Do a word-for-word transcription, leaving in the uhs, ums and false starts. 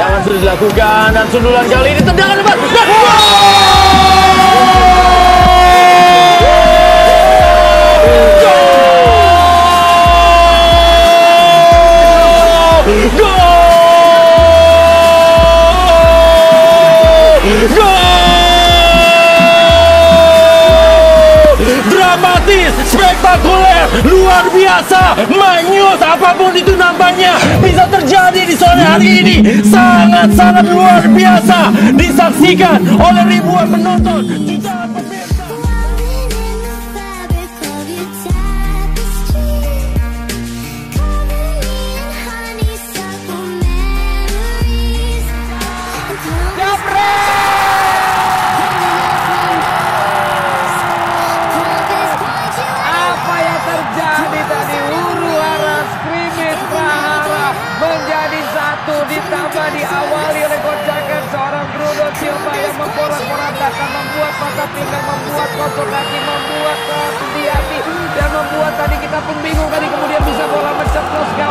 Tendangan sudah dilakukan dan sundulan kali ini tendangan lebar. Dan dramatis, spektakuler, luar biasa, manyus, apapun itu namanya bisa terjadi di sore hari ini. Sangat-sangat luar biasa disaksikan oleh ribuan penonton, jutaan pemirsa. Menjadi satu, ditambah diawali oleh gocakan seorang Bruno Silva yang memporak-porandakan, membuat mata pinggang, membuat kosong kaki, membuat kemudian dan membuat tadi kita pun bingung tadi kemudian bisa bola menceploskan